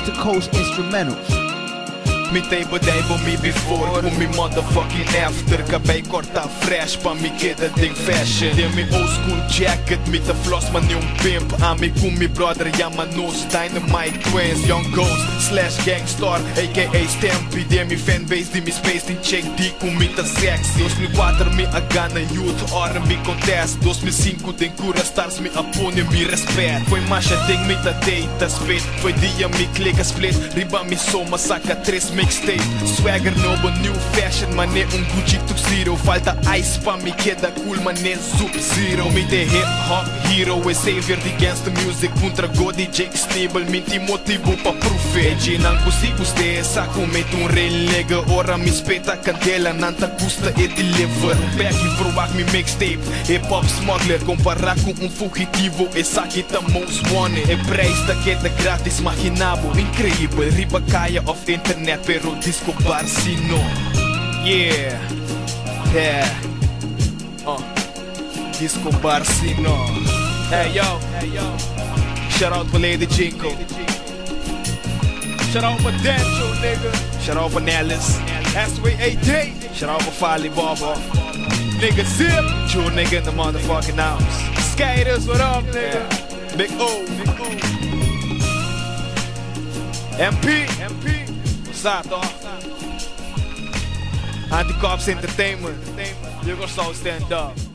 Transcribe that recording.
coast to coast instrumentals. Me tem badei por me before, com me motherfucking after. Acabei cortar fresh, pra me queda tem fashion. Tem me old school jacket, me the floss man um pimp. Ami com me brother, yama nos dynamite twins. Young ghost, slash gangstar, a.k.a. Stampy. Tem me fanbase, de me space, tem check D com me tá sexy. 2004 me a gana youth, hora me contest. 2005 tem cura stars, me apune, me respeito. Foi marcha, tem me tá deita split. Foi dia me clica split, riba me soma, saca 3 mixtape. Swagger novo, new fashion, mané Gucci tuxedo. Falta ice pra me queda cool, mané Sub-Zero. Me te hip hop hero, é savior de gangsta music. Contra God e Jake Stable, me te motivo pra profete. Não consigo ter, saco meto relega. Ora me espeta candela, não te custa e deliver. Back e provar me mixtape, hip hop smuggler. Comparar com fugitivo, essa aqui tá most wanted. É preço da queda grátis, maquinabo. Incrível, riba caia of internet, pero disco Barcino. Yeah, disco Barcino. Hey yo, shout out for Lady Jinko. Shout out for Dancho, nigga. Shout out for Nellis. Astway 18. Shout out for Fali Bobo. Nigga Zip. True nigga in the motherfucking house. Skaters, what up, nigga? Yeah. Big O. MP. Exato. Anti-Cops Entertainment. You gonna stand up.